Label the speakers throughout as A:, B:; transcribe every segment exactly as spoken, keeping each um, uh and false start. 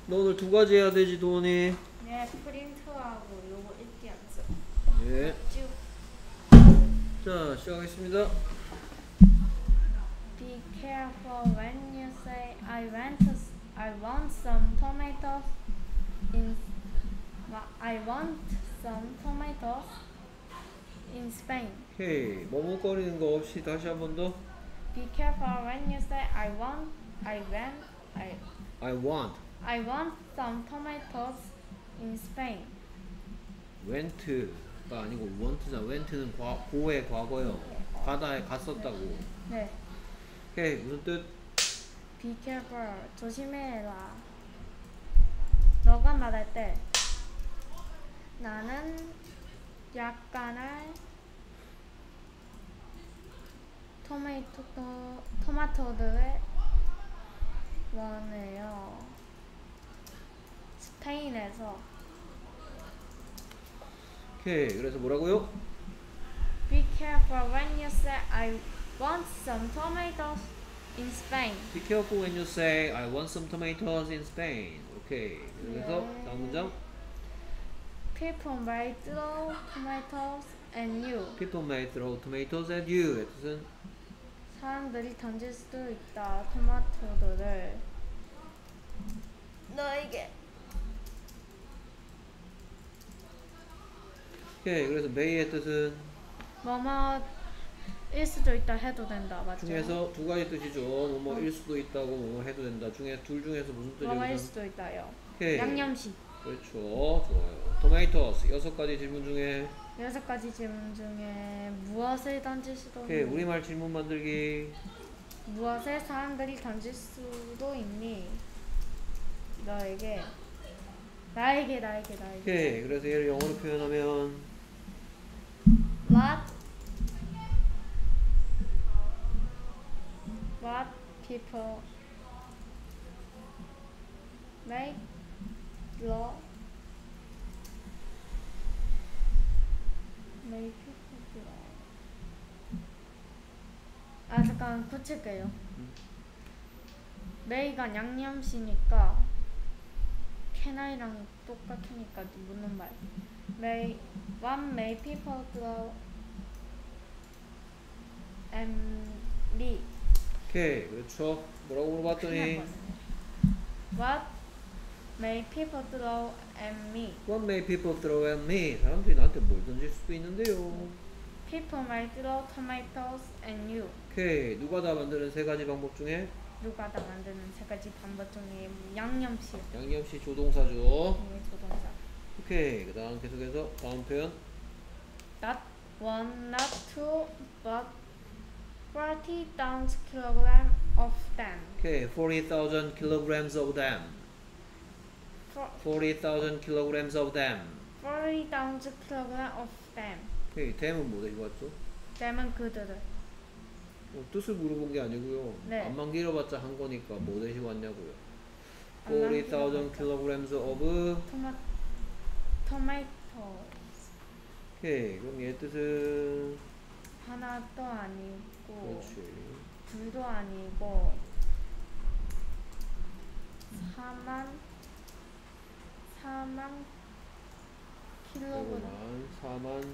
A: 너 오늘 두 가지 해야 되지, 도원이.
B: 네, 프린트하고 요거 읽기 연습.
A: 예.
B: 쭉.
A: 자, 시작하겠습니다.
B: Be careful when you say I want to, I want some tomatoes in I want some tomatoes in Spain.
A: 오케이. 머뭇거리는 거 없이 다시 한 번 더.
B: Be careful when you say I want, I want, I
A: I want.
B: I want some tomatoes in Spain.
A: went가 아니고 want잖아. went는 과, 고의 과거요. 가다에 갔었다고.
B: 네.
A: 오케이. 무슨 뜻?
B: Be careful. 조심해라. 너가 말할 때 나는 약간의 토마토 토마토들을 원해요. 스페인에서.
A: 오케이. 그래서 뭐라고요?
B: Be careful when you say I want some tomatoes in Spain.
A: Be careful when you say I want some tomatoes in Spain. 오케이. 그래서
B: 네.
A: 다음 문장.
B: People may throw tomatoes at you.
A: People may throw tomatoes at you. 의 뜻은
B: 사람들이 던질 수도 있다. 토마토들을 너에게.
A: 오케이. 그래서 may의 뜻은
B: 뭐뭐일 수도 있다 해도 된다. 맞죠?
A: 중에서 두 가지 뜻이죠. 뭐뭐일 수도 있다고 뭐뭐 해도 된다. 중에 둘 중에서 무슨 뜻이죠?
B: 뭐뭐일 수도 있다요.
A: 오케이.
B: 양념식.
A: 그렇죠. 좋아요. tomatoes 여섯 가지 질문 중에
B: 여섯 가지 질문 중에 무엇을 던질 수도
A: 오케이.
B: 있니?
A: 우리말 질문 만들기.
B: 무엇을 사람들이 던질 수도 있니? 너에게. 나에게 나에게 나에게.
A: 오케이. 그래서 얘를 영어로 표현하면
B: What What people make law make people law. 아 잠깐 고칠게요. 메이가 양념시니까 캐나이랑 똑같으니까 묻는 말. May what may people throw at me?
A: 오케이. 그렇죠. 뭐라고 물어봤더니
B: What may people throw at me?
A: What may people throw at me? 사람들이 나한테 뭘 던질 수도 있는데요.
B: People may throw tomatoes at you.
A: 오케이. 누가 다 만드는 세 가지 방법 중에
B: 누가 다 만드는 세 가지 방법 중에 양념식.
A: 양념시 조동사죠.
B: 네, 조동사.
A: 오케이. 그 다음 계속해서 다음 표현.
B: Not one, not two, but forty thousand kilograms of them.
A: 오케이. forty thousand kilograms of them.
B: For,
A: forty thousand kilograms of them.
B: forty thousand kilograms of them.
A: 오케이. them은 뭐 되고 왔죠?
B: them은 그들을.
A: 어, 뜻을 물어본 게 아니고요.
B: 네.
A: 안만 길어봤자 한 거니까 뭐 되시고 왔냐고요.
B: 안만
A: forty thousand
B: 길어봤자.
A: kilograms of
B: 토마 토마토.
A: 오케이. 그럼 얘 뜻은
B: 하나도 아니고
A: 그렇지.
B: 둘도 아니고 사만 사만 킬로그램
A: 그만 사만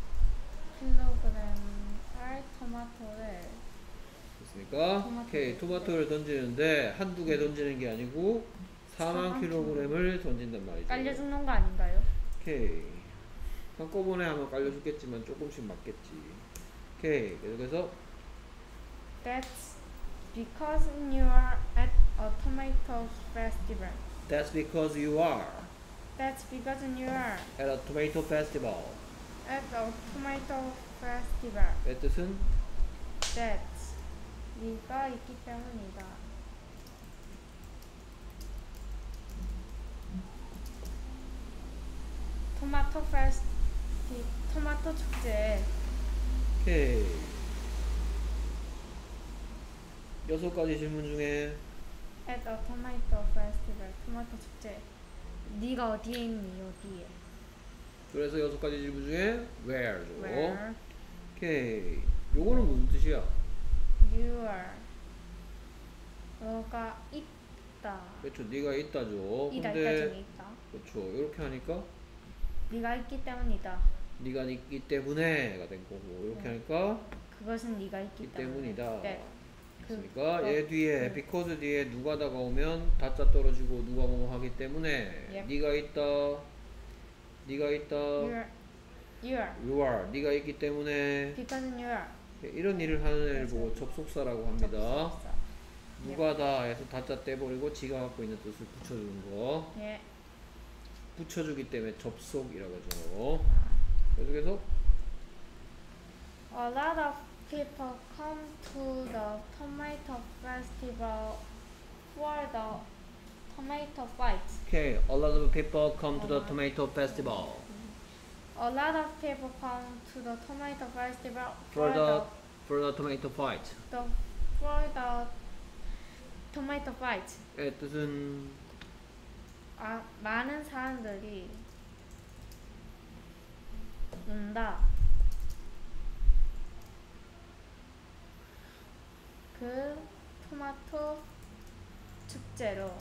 B: 킬로그램의 토마토를
A: 됐습니까?
B: 토마토.
A: 오케이. 토마토를 던지는데 한두 개 던지는 게 아니고 사만
B: 사만
A: 킬로그램을 던진단 말이죠.
B: 깔려 죽는 거 아닌가요?
A: 오케이. 한꺼번에 하면 깔려 죽겠지만 조금씩 맞겠지. 오케이. 그래서
B: That's because you are at a tomato festival.
A: That's because you are
B: That's because you are
A: at a tomato festival.
B: at a tomato festival.
A: 의 뜻은
B: That's 네가 있기 때문이다. 토마토 페스티 토마토 축제.
A: 오케이. 여섯 가지 질문 중에
B: At a tomato festival. 토마토 축제. 네가 어디에 있니? 어디에?
A: 그래서 여섯 가지 질문 중에 where죠.
B: Where
A: 오케이. 요거는 무슨 뜻이야?
B: you are. 너가 있 있다.
A: 그렇죠. 네가 있다죠.
B: 이다 있다
A: 근데
B: 중에 있다.
A: 그렇죠. 이렇게 하니까
B: 네가 있기 때문이다.
A: 네가 있기 때문에가 된 거고 이렇게
B: 네.
A: 하니까
B: 그것은 네가 있기
A: 이
B: 때문에.
A: 때문이다.
B: 네.
A: 그러니까
B: 그-
A: 얘 뒤에
B: 네.
A: because 뒤에 누가다가 오면 다짜 떨어지고 누가 뭐뭐 하기 때문에
B: Yep.
A: 네가 있다. 네가 있다.
B: You're, you're.
A: You are. 네가 있기 때문에
B: Because you're.
A: 이런 일을 하는 애를 보고 접속사라고 합니다.
B: 접속사.
A: 누가다 해서 다짜 떼버리고 지가 갖고 있는 뜻을 붙여주는 거.
B: 예.
A: 붙여주기 때문에 접속이라고 하죠. 계속해서
B: A lot of people come to the tomato festival for the tomato fight.
A: Okay, a lot of people come to the tomato festival
B: A lot of people come to the tomato festival
A: for
B: for
A: the
B: the,
A: for the tomato fight.
B: the for the tomato fight.
A: 의 뜻은
B: 아, 많은 사람들이 온다. 그 토마토 축제로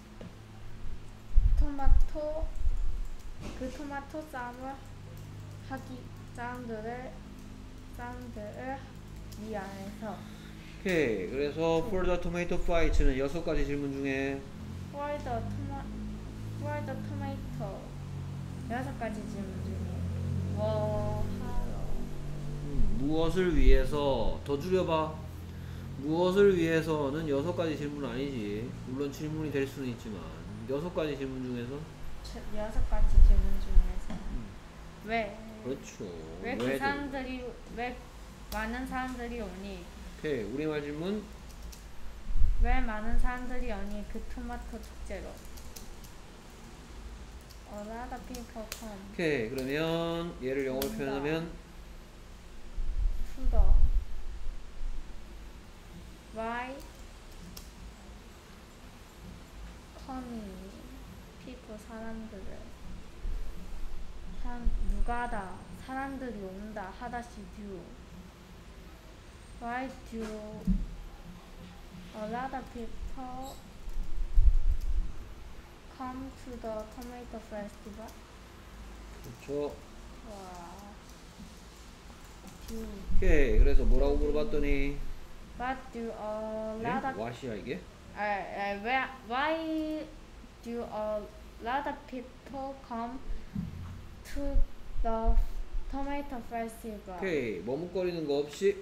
B: 토마토 그 토마토 쌈을 하기 사람들을 사람들을 위하여서
A: 오케이. 그래서 for the tomato fight는 여섯 가지 질문 중에
B: for the 토마 for the tomato 여섯 가지 질문 중에 뭐 하러
A: 음, 무엇을 위해서 더 줄여봐. 무엇을 위해서는 여섯 가지 질문 아니지. 물론 질문이 될 수는 있지만 여섯 가지 질문 중에서
B: 저- 여섯 가지 질문 중에서
A: 음,
B: 왜
A: 그렇죠.
B: 왜 그
A: 왜들.
B: 사람들이 왜 많은 사람들이 오니
A: 오케이. 우리말 질문
B: 왜 많은 사람들이 오니 그 토마토 축제로 A lot of people come
A: 오케이. 그러면 얘를 영어로
B: 온다.
A: 표현하면
B: to the why coming people 사람들을 사람 누가다 사람들이 온다 하다시 do why do a lot of people come to the tomato festival?
A: 그렇죠.
B: 와 do
A: 오케이. 그래서 뭐라고 물어봤더니
B: what do a
A: 예?
B: lot of
A: what이야 이게?
B: Uh, uh, where, why do a lot of people come to the tomato festival?
A: 오케이. 머뭇거리는 거 없이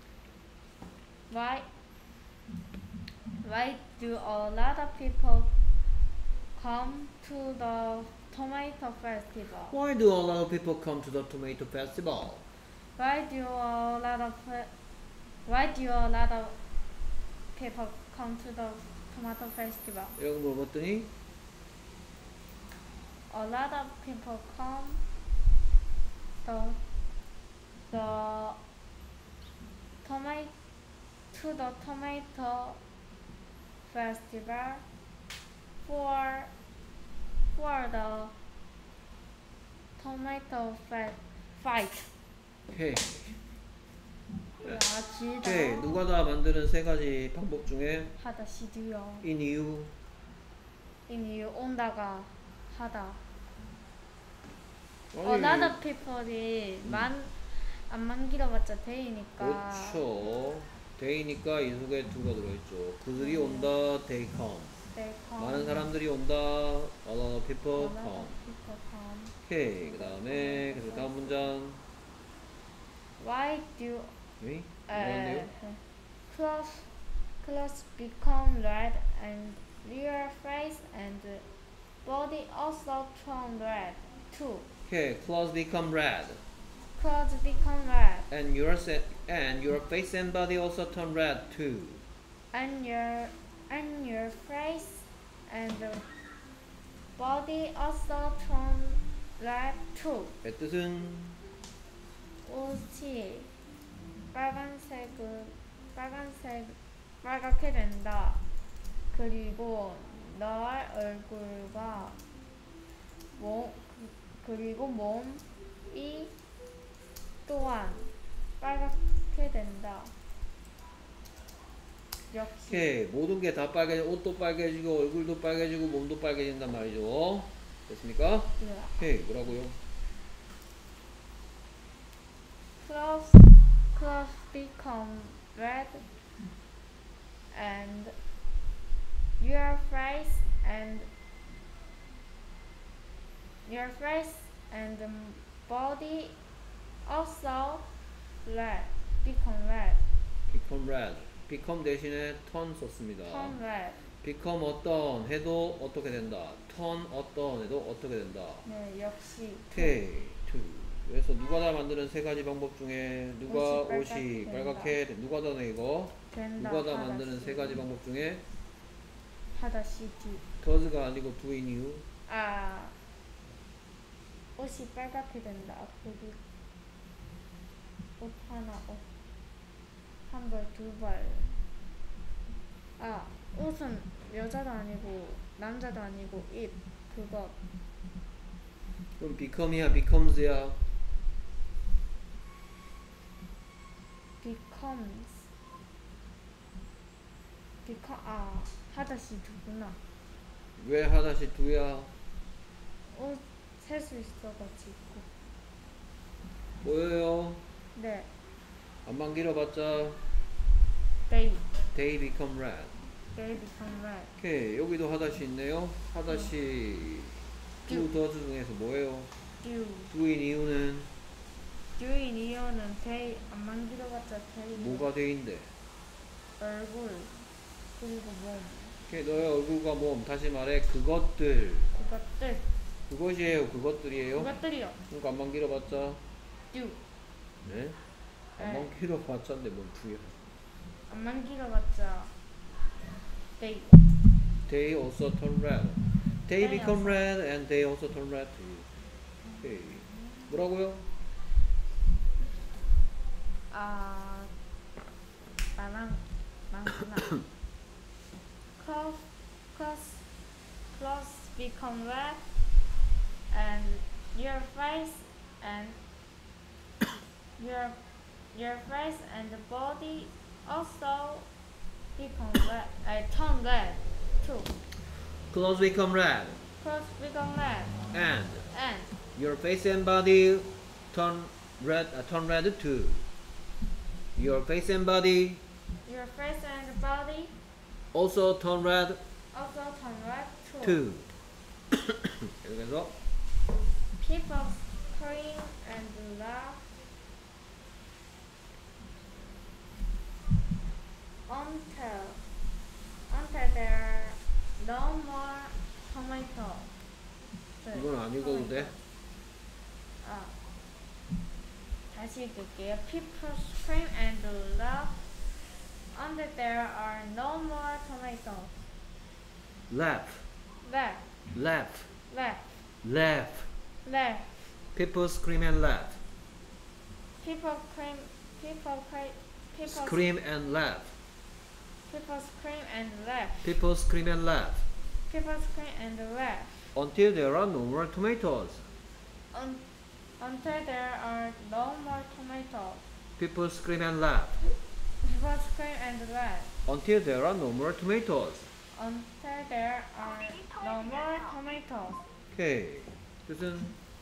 B: Why, why do a lot of people come to the tomato festival?
A: Why do a lot of people come to the tomato festival?
B: Why do a lot of pe- why do a lot of people come to the tomato festival?
A: 이라고 물어봤더니
B: A lot of people come the the tomato to the tomato festival for for the tomato fa- fight.
A: 오케이.
B: 야 길다.
A: 오케이. 누가 다 만드는 세 가지 방법 중에
B: 하다 시드요.
A: in 이유
B: 이니 온다가 하다.
A: 아니,
B: A lot of people이 만 안만 길어봤자 데이니까.
A: 그렇죠. 데이니까 이 속에 두가 들어있죠. 그들이 온다. they come.
B: They come.
A: 많은 사람들이 온다. a lot of
B: A
A: people
B: lot
A: come.
B: of people come.
A: 오케이. 그 다음에 그래서 다음 문장
B: Why do
A: 네?
B: uh,
A: 뭐였네요?
B: clothes clothes become red and your face and body also turn red too?
A: 오케이. clothes become red
B: Clothes become red
A: and your se- and your face and body also turn red too.
B: and your and your face and body also turn red too.
A: 의 뜻은
B: 옷이 빨간색을 빨간색 빨갛게 된다. 그리고 너의 얼굴과 몸 그- 그리고 몸이 또한 빨갛게 된다. 역시.
A: 오케이. 모든 게 다 빨개, 옷도 빨개지고 얼굴도 빨개지고 몸도 빨개진단 말이죠. 됐습니까?
B: 네.
A: 오케이. 뭐라고요?
B: Clothes, clothes become red, and your face and your face and the body also red, become red,
A: become red. become 대신에 turn 썼습니다.
B: turn red.
A: become 어떤 해도 어떻게 된다. turn 어떤 해도 어떻게 된다.
B: 네, 역시.
A: 오케이. two. 그래서 누가 다 만드는 세 가지 방법 중에 누가
B: 옷이
A: 옷이
B: 빨갛게
A: 빨갛게 된- 누가 다네 이거
B: 된다.
A: 누가 다
B: 하다시.
A: 만드는 세 가지 방법 중에
B: 하다시 do.
A: does가 아니고 do인 이유.
B: 아, 옷이 빨갛게 된다. 앞으로 옷 하나, 옷 한 벌, 두 벌. 아, 옷은 여자도 아니고 남자도 아니고 it 그거
A: 그럼 become이야 becomes야.
B: becomes become 아 하다시 두구나.
A: 왜 하다시 do야?
B: 옷 셀 수 있어가지고.
A: 뭐예요?
B: 네,
A: 안만 길어봤자
B: they
A: they become red.
B: they become red.
A: 오케이. 여기도 하다시 있네요. 하다시 do, does 중에서 뭐예요?
B: do
A: do인 이유는
B: do인 이유는 they 안만 길어봤자 they
A: 뭐가 돼인데?
B: 얼굴 그리고 몸
A: 오케이. 너의 얼굴과 몸 다시 말해 그것들
B: 그것들
A: 그것이에요 그것들이에요.
B: 그것들이요.
A: 그러니까 안만 길어봤자
B: do
A: 네? 안만 길어봤자인데 뭔 do야?
B: 안만 길어봤자 they
A: They also turn red. They
B: They
A: become
B: also.
A: red and they also turn red too. 오케이. 뭐라고요?
B: 아 나랑 많구나. clothes clothes clothes become red and your face and your your face and the body also become red. I turn red too.
A: Clothes become red
B: Clothes become red
A: and
B: and
A: your face and body turn red. Uh, turn red too. Your face and body
B: your face and the body
A: also turn red
B: also turn red too.
A: too. 그래서
B: People scream and laugh until until there are no more tomatoes.
A: 이건 안 읽어도 돼?
B: 아, 다시 읽을게요. People scream and laugh until there are no more tomatoes.
A: Laugh,
B: Laugh,
A: laugh,
B: laugh,
A: laugh.
B: laugh.
A: People scream and laugh.
B: People scream, people cry, people
A: Scream and laugh.
B: people scream and laugh.
A: People scream and laugh
B: People scream and laugh
A: until there are no more tomatoes.
B: un- until there are no more tomatoes.
A: People scream and laugh
B: People scream and laugh
A: until there are no more tomatoes.
B: until there are no more tomatoes.
A: 오케이. 뜻은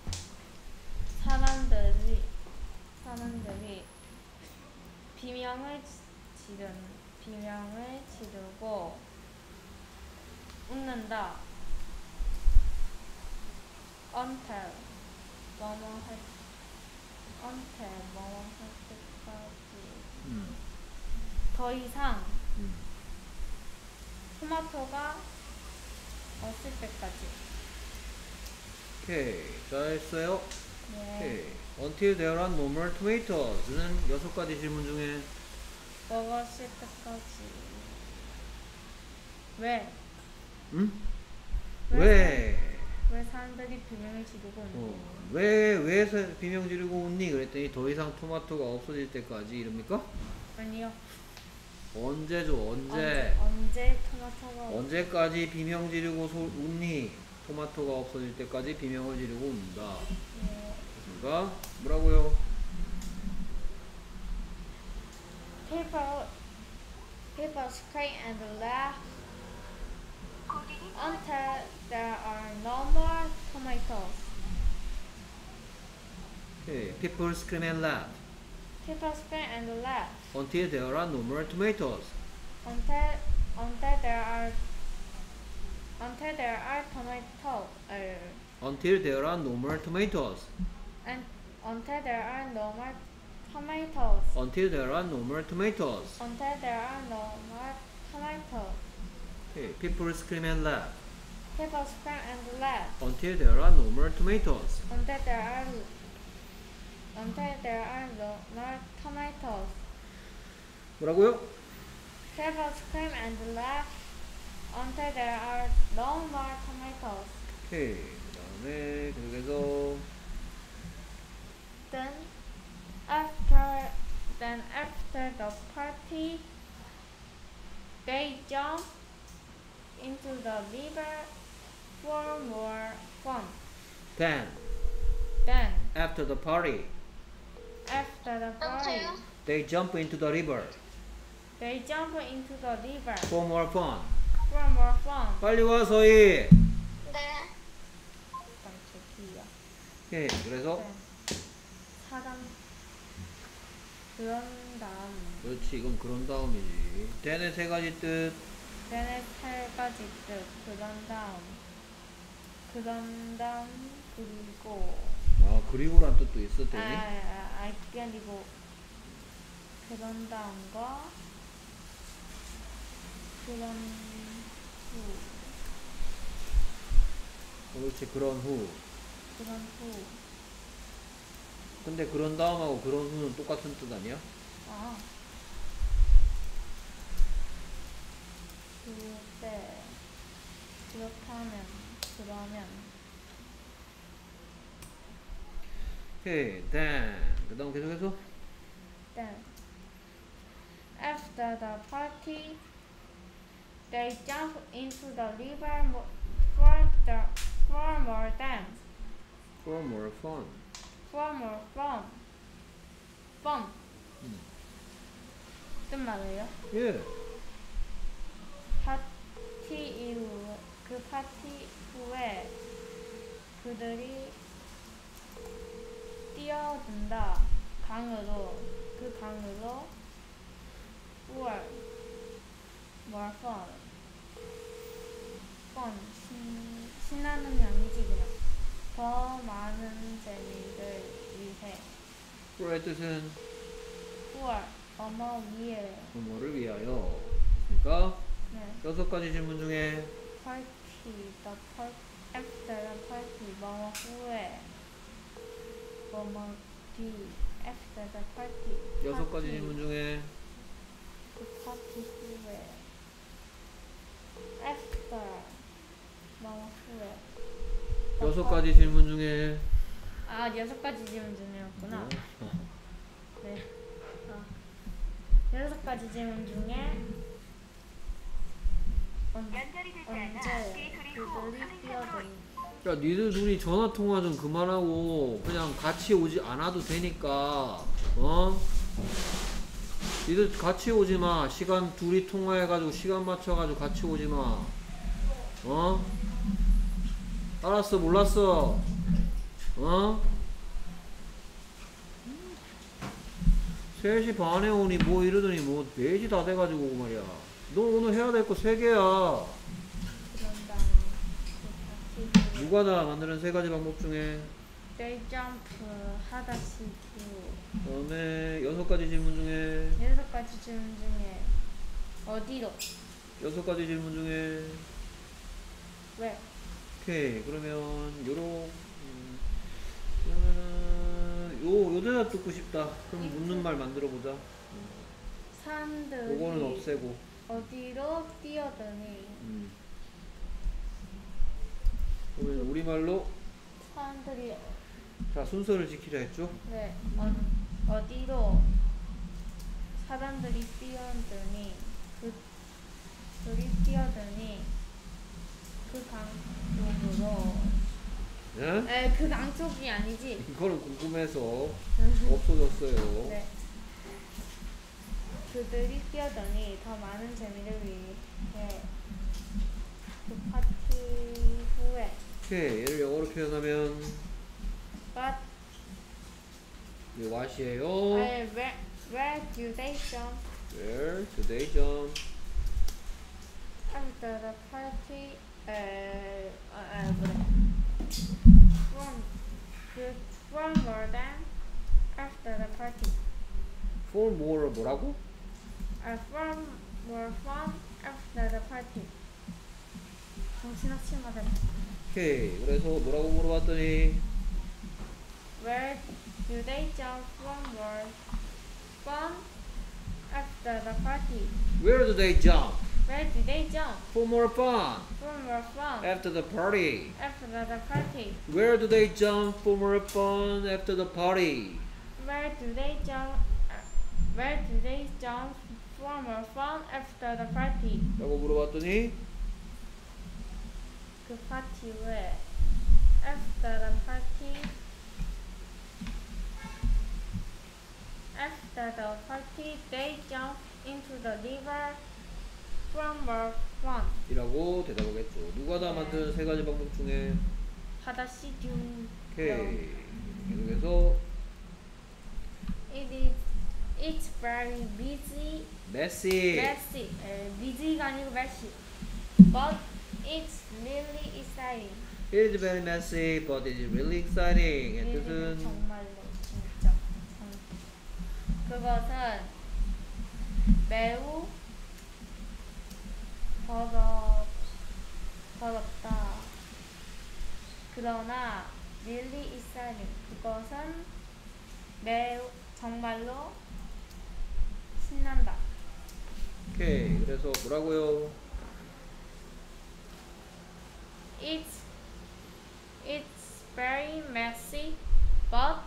B: 사람들이 사람들이 비명을 지른 비명을 지르고 웃는다. until 뭐뭐 할 until 뭐뭐 할 때까지
A: 음,
B: 더 이상
A: 음.
B: 토마토가 없을 때까지.
A: 오케이. 잘했어요.
B: 네.
A: 오케이. Until there are no more tomatos는 여섯 가지 질문 중에
B: 먹었을 때까지. 왜?
A: 응?
B: 왜?
A: 왜?
B: 왜 사람들이 비명을 지르고 있는
A: 어, 왜, 왜 사- 비명 지르고 웃니? 그랬더니 더 이상 토마토가 없어질 때까지 이럽니까?
B: 아니요.
A: 언제죠? 언제?
B: 언제, 언제 토마토가 없-
A: 언제까지 비명 지르고 소, 웃니? 토마토가 없어질 때까지 비명을 지르고 웃는다.
B: 네.
A: 그러니까 뭐라고요?
B: People People scream and laugh until there are no more tomatoes.
A: Okay. People scream and laugh
B: People scream and laugh
A: until there are no more tomatoes.
B: until until there are until there are tomatoes. Uh,
A: Until there are no more tomatoes.
B: and until there are no more tomatoes.
A: Until there are no more tomatoes.
B: Until there are no more tomatoes.
A: Okay. People scream and laugh
B: People scream and laugh
A: until there are no more tomatoes.
B: until there are until there are no more tomatoes.
A: 뭐라고요?
B: People scream and laugh until there are no more tomatoes.
A: 오케이. 그 다음에 계속해서
B: Then after then after the party they jump into the river for more fun.
A: then
B: Then
A: after the party
B: after the party
A: they jump into the river
B: they jump into the river
A: for more fun.
B: for more fun.
A: 빨리 와 서희.
C: 네.
B: 깜짝이야.
A: 오케이. 그래서
B: 네. 사람 그런 다음
A: 그렇지. 이건 그런 다음이지. then의 세 가지 뜻.
B: તેને 세 가지 뜻 그런 다음 그런 다음 그리고
A: 아 그리고란 뜻도 있어
B: 아,
A: then이.
B: 아, 아 그게 아니고 그런 다음과 그런 후
A: 그렇지. 그런 후.
B: 그런 후
A: 근데 그런 다음하고 그런 후는 똑같은 뜻 아니야?
B: 아 그때 그렇다면 그러면
A: 오케이. then 그 다음 계속해서
B: then after the party they jump into the river mo- for the for more dance
A: for more fun.
B: for more fun fun
A: 음.
B: 뜻 말이에요.
A: 예.
B: 파티 이후 그 파티 후에 그들이 뛰어든다 강으로 그 강으로 for more fun fun 신, 신나는 양이지 그냥 더 많은 재미를 위해
A: for의 뜻은
B: for 어머 위에
A: 뭐를 위하여. 그러니까
B: 네
A: 여섯 가지 질문 중에
B: party the party after the party 뭐뭐 후에 뭐뭐 뒤 after the party
A: 여섯 가지
B: party,
A: 질문 중에
B: 그 파티 후에 after 뭐뭐 후에
A: 여섯 가지 질문 중에
B: 아 여섯 가지 질문 중이었구나.
A: 어,
B: 네. 아, 여섯 가지 질문 중에 언, 언제 그들이 뛰어든
A: 야 니들 둘이 전화 통화 좀 그만하고 그냥 같이 오지 않아도 되니까 어? 니들 같이 오지 마. 시간 둘이 통화해가지고 시간 맞춰가지고 같이 오지 마. 어? 알았어 몰랐어? 어? 세 시 반에 오니 뭐 이러더니 뭐 네 시 다 돼가지고 오고 말이야. 너 오늘 해야 될 거 세 개야.
B: 그런 다음 그 파티 후에
A: 누가 다 만드는 세 가지 방법 중에
B: they jump 하다시피
A: 그다음에 여섯 가지 질문 중에
B: 여섯 가지 질문 중에 어디로
A: 여섯 가지 질문 중에
B: 왜
A: 오케이 그러면 요런 음, 그러면은 요, 요 대답 듣고 싶다. 그럼 묻는 말 만들어 보자.
B: 사람들이
A: 요거는 없애고
B: 어디로 뛰어드니
A: 음. 그러면 우리말로
B: 사람들이
A: 자 순서를 지키자 했죠?
B: 네 어, 어디로 사람들이 뛰어드니 그 그들이 뛰어드니 그 강쪽으로
A: 예?
B: 에그 강쪽이 아니지
A: 이거는 궁금해서 없어졌어요.
B: 네 그들이 뛰어더니 더 많은 재미를 위해 그 파티 후에
A: 오케이. 얘를 영어로 표현하면
B: But
A: 이 what이에요.
B: uh, where, where do they jump
A: Where do they jump?
B: after the party? 에, 아, 아, 뭐래? From 그 from more than after the party.
A: For more 뭐라고?
B: Uh, from more fun after the party. 정신없이 말해.
A: 오케이. 그래서 뭐라고 물어봤더니
B: Where do they jump from more fun after the party?
A: Where do they jump?
B: Where do they jump
A: For more fun
B: from more fun
A: after the party.
B: after the party?
A: Where do they jump for more fun after the party?
B: Where do they jump? Uh, where do they jump from more fun after the party?
A: 라고 물어봤더니
B: 그 파티 후에 after the party after the party they jump into the river from more fun.
A: 이라고 대답하겠죠. 누가 다 만든 세 가지 방법 중에
B: 하다시 중.
A: 오케이. 계속해서
B: It is it's very busy.
A: messy.
B: messy. 에, busy가 아니고 messy. But it's really exciting.
A: It is very messy, but it is really exciting. 의
B: 얘는
A: 뜻은
B: 정말로 진짜 참. 그것은 매우 더럽 더럽다. 그러나 really exciting. 그것은 매우 정말로 신난다.
A: 오케이. 그래서 뭐라고요?
B: It's it's very messy, but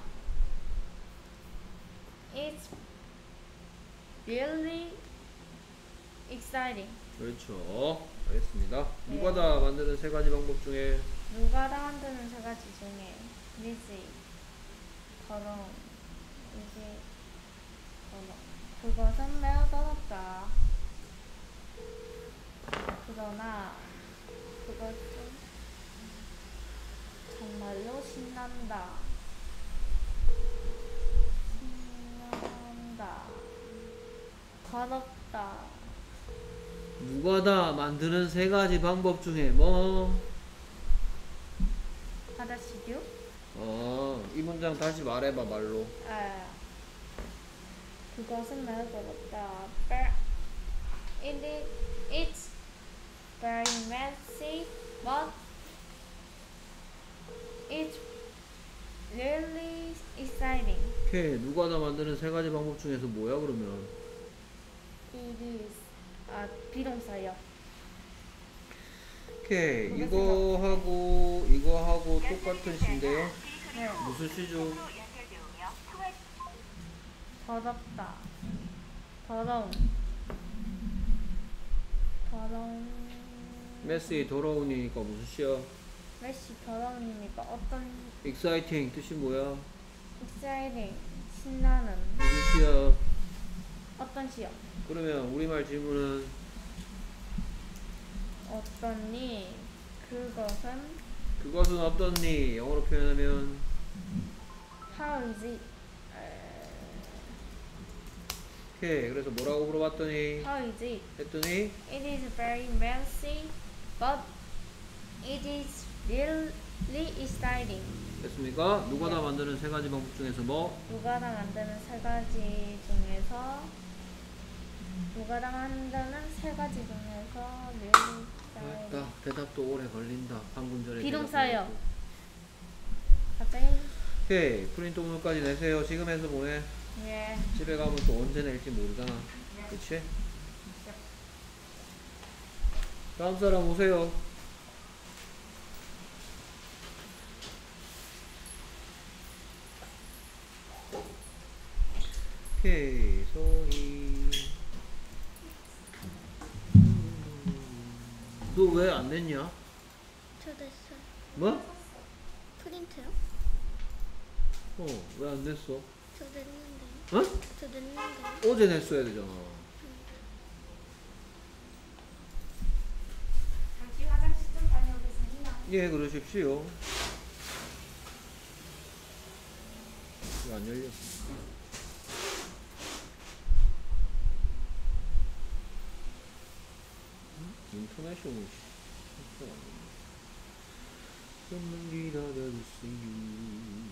B: it's really exciting.
A: 그렇죠. 알겠습니다.
B: 네.
A: 누가 다 만드는 세 가지 방법 중에
B: 누가 다 만드는 세 가지 중에 busy, 더러운, busy, 더러. 그것은 매우 더럽다. 그러나 그것은 정말로 신난다. 신난다. 더럽다.
A: 누가 다 만드는 세 가지 방법 중에 뭐?
B: 하다시죠?
A: 어, 이 문장 다시 말해봐 말로.
B: 아, 그것은 매우 더럽다. But it is, it's very messy, but it's really exciting.
A: 오케이. 누가 다 만드는 세 가지 방법 중에서 뭐야 그러면?
B: It is 아 비동사요.
A: 오케이. 이거 하고 이거 하고 똑같은 시인데요.
B: 네.
A: 무슨 시죠?
B: 더럽다. 더러운. 더러운.
A: 메시 더러운이니까 무슨 시야?
B: 메시 더러운이니까 어떤
A: exciting 뜻이 뭐야?
B: exciting 신나는
A: 무슨 시야?
B: 어떤 시요?
A: 그러면 우리말 질문은
B: 어떠니 그것은
A: 그것은 어떻니? 영어로 표현하면
B: how is it? 에,
A: 오케이. 그래서 뭐라고 물어봤더니
B: how is it?
A: 했더니
B: It is very messy, but it is really exciting.
A: 됐습니까? 누가 다 만드는 세 가지 방법 중에서 뭐?
B: 누가 다 만드는 세 가지 중에서 누가 다 만드는 세 가지 중에서 really exciting.
A: 맞다. 대답도 오래 걸린다. 방금 전에
B: 비동사요.
A: 대답해가지고.
B: 갑자기
A: 오케이. 프린트 오늘까지 내세요. 지금 해서 보내.
B: 예.
A: 집에 가면 또 언제 낼지 모르잖아. 그치? 다음 사람 오세요. 오케이. 소희. 너 왜 안 냈냐?
C: 저 냈어요.
A: 뭐?
C: 프린트요?
A: 어, 왜 안 냈어?
C: 저 냈는데요.
A: 어?
C: 저 냈는데요.
A: 어제 냈어야 되잖아. 예, 그러십시오. 이거 안 열려. 인터넷이 오면 진짜 안 된다. 좀만 기다려주세요.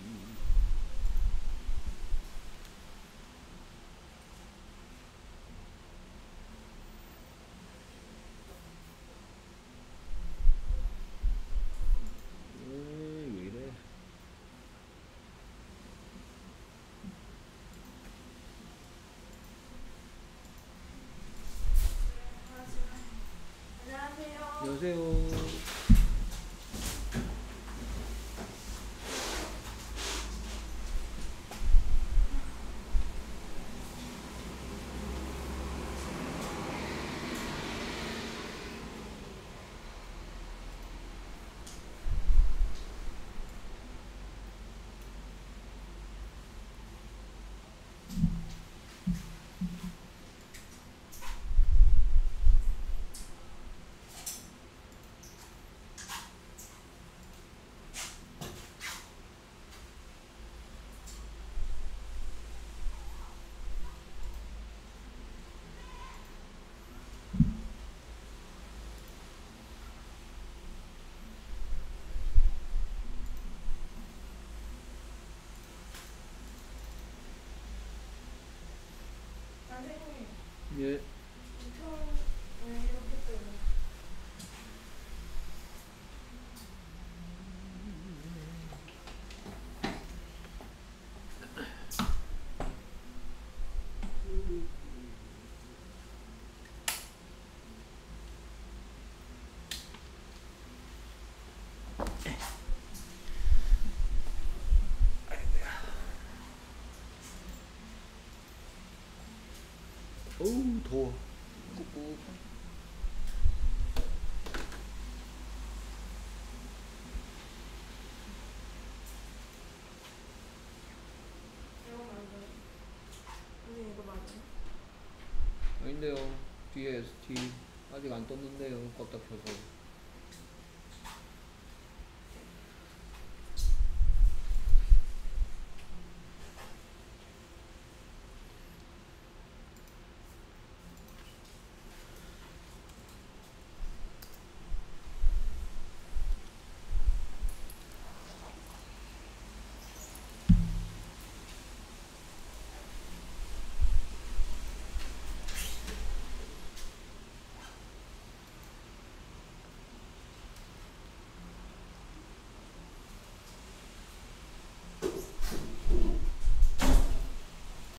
A: 음, 왜 이래? 안녕하세요.
B: 선생님,
A: 예.
B: 처음 왜 이렇게 뜨는?
A: 어우, 더워. 꾹꾹.
B: 이거 맞아요? 아니 이거 맞아요?
A: 아닌데요. 뒤에 에스티 아직 안 떴는데요. 껐다 켜서.